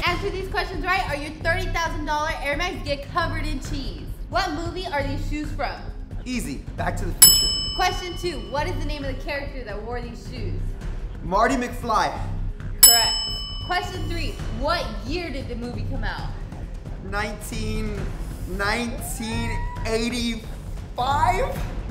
answer these questions right, or your $30,000 Air Max get covered in cheese. What movie are these shoes from? Easy. Back to the Future. Question 2. What is the name of the character that wore these shoes? Marty McFly. Correct. Question 3. What year did the movie come out? 1985?